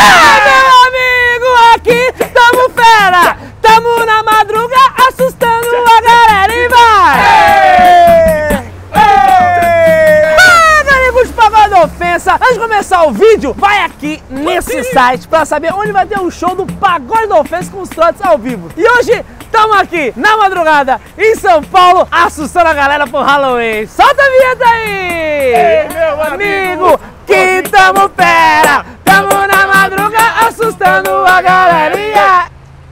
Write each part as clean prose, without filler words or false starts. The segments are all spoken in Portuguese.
Meu amigo, aqui tamo fera, tamo na madruga assustando a galera e vai! Amigos de Pagode Ofensa, antes de começar o vídeo, vai aqui nesse site pra saber onde vai ter o show do Pagode da Ofensa com os trotes ao vivo. E hoje estamos aqui na madrugada em São Paulo assustando a galera pro Halloween. Solta a vinheta aí! Ei, meu amigo, que tamo fera, tamo na madruga assustando a galerinha.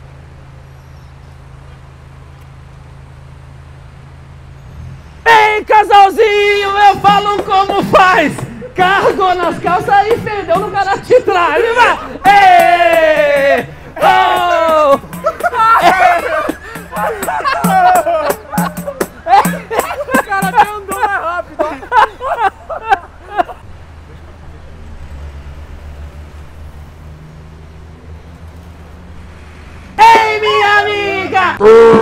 Ei, casalzinho, eu falo como faz. Carregou nas calças e fendeu no cara de trás. Ei! Oh! o cara até andou mais rápido. Ei, minha amiga!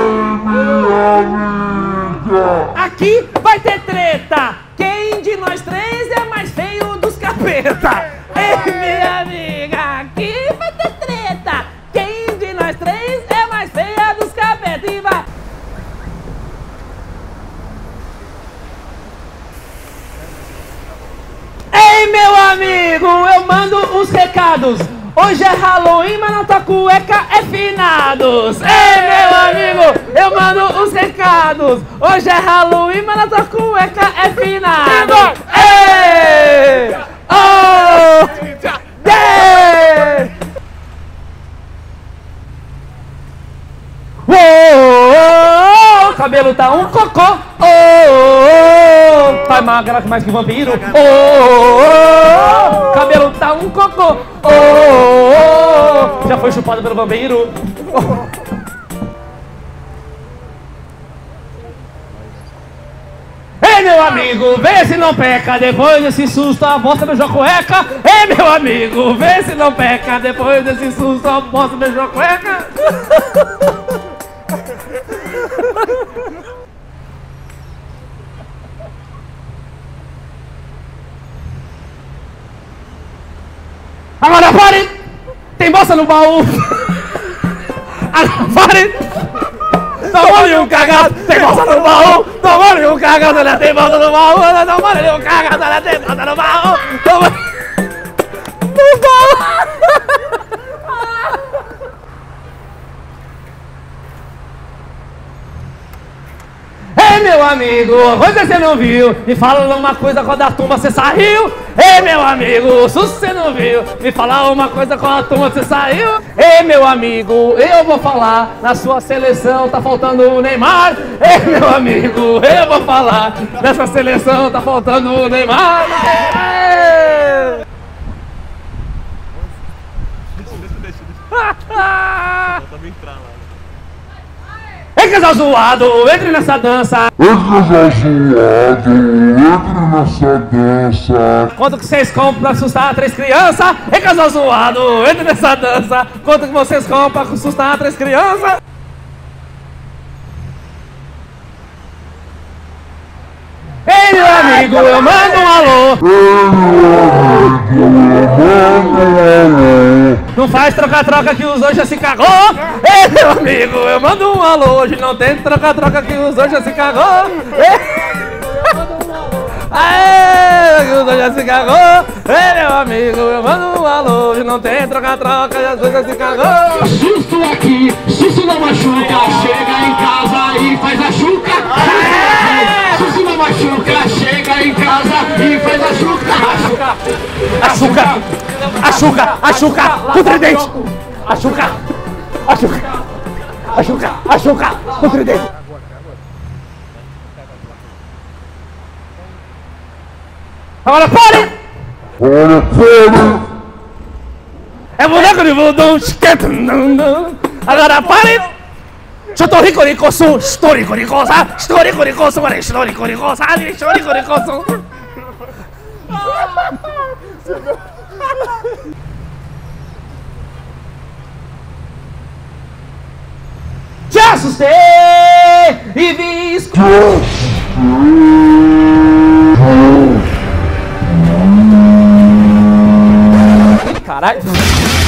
Aqui vai ter treta! Quem de nós três é mais feio dos capeta? Ei, minha amiga! Aqui vai ter treta! Quem de nós três é mais feia dos capeta? E vai! Ei, meu amigo! Eu mando uns recados! Hoje é Halloween, mas na tua cueca é finados. Ei, meu amigo, eu mando uns recados. Hoje é Halloween, mas na tua cueca é finados. Ei! Oh! Yeah! Oh! O cabelo tá um cocô. Oh! Tá magra mais que vampiro. Oh! Cabelo tá um cocô. Oh! Já foi chupado pelo vampiro. Ei, meu amigo, vê se não peca. Depois desse susto, a bosta beijou a cueca. Ei, meu amigo, vê se não peca. Depois desse susto, a bosta beijou a cueca. Agora pare! Tem bosta no baú! Agora pare! Tomou-lhe um cagado! Tem bosta no baú! Tomou-lhe um cagado! Olha, tem bosta no baú! Tomou-lhe um cagado! Olha, tem bosta no baú! No baú! Ei, meu amigo, coisa você não viu, me fala uma coisa quando a turma você saiu. Ei, meu amigo, se você não viu, me fala uma coisa quando a turma você saiu. Ei, meu amigo, eu vou falar, na sua seleção tá faltando o Neymar. Ei, meu amigo, eu vou falar, nessa seleção tá faltando o Neymar. Também entrar lá. Ei, casal zoado, entre nessa dança. Ei, casal zoado, entre nessa dança. Quanto que vocês compram pra assustar 3 crianças? Ei, casal zoado, entre nessa dança. Quanto que vocês compram pra assustar 3 crianças? Ei, meu amigo, eu mando um alô. Não faz troca-troca que os dois já se cagou. Ei, meu amigo, eu mando um alô. Hoje não tem troca-troca que os dois já se cagou. Aê, que os dois já se cagou. Ei, meu amigo, eu mando um alô. Hoje não tem troca-troca que os dois já se cagou. Susto aqui, susto não machuca. Chega em casa e faz a chuca. Susto não machuca. Chega em casa e faz a chuca. Açúcar! Açúcar! Açúcar! Com tridente! Açúcar! Açúcar! Açúcar! Açúcar! Com tridente! Agora pare! É boneco de voodoo! Agora pare! Histórico de coço! Histórico de coça! Histórico de coço! Histórico de coça! Histórico de coço! Te assustei e vi escuro. Caralho.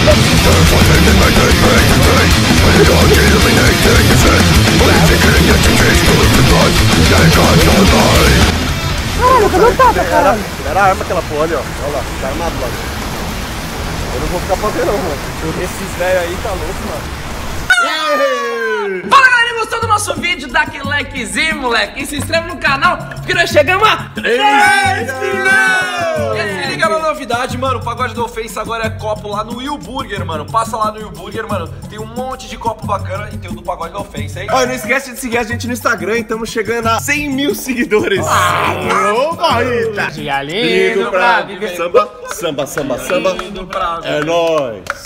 Caralho, cadê o Tata, caralho? Era a arma aquela porra ali, ó. Olha lá, tá armado lá. Eu não vou ficar panteirão, mano. Esses velhos aí tá louco, mano. Fala, galera, gostou do nosso vídeo? Dá aquele likezinho, moleque. E se inscreve no canal, porque nós chegamos a 3 milhões! E se liga na novidade, mano, o Pagode do Ofensa agora é copo lá no Will Burger, mano. Passa lá no Will Burger, mano, tem um monte de copo bacana e tem o do Pagode da Ofensa, hein? Olha, não esquece de seguir a gente no Instagram, estamos chegando a 100 mil seguidores. Opa, Rita! Dia lindo pra viver. Samba, samba, samba, samba. Lindo pra É nóis.